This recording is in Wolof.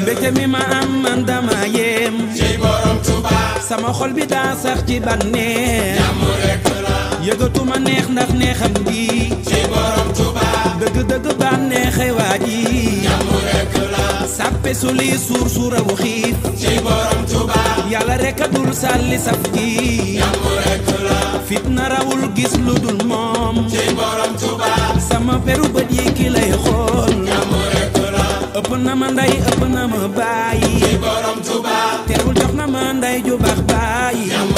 mbégte mi ma am man dama yéem ci borom Touba sama xol bi daa sax ci bànneex jàmm rekk la yëgatuma neex ndax neexam gi ci borom Touba dëgg-dëgg bànneexay waa ji jàmm rekk la sàppe suli suur suurawu xiif ci borom Touba yàlla rekk a dul sàlli saf gi jàmm rekk la fitna rawul gis lu dul moom ci borom Touba sama peru bët yi ki lay xool jàmm rekk la ëpp na ma ndey ëpp na ma bàyyi ci borom Touba teewul jox na ma ndey ju baax bàyyi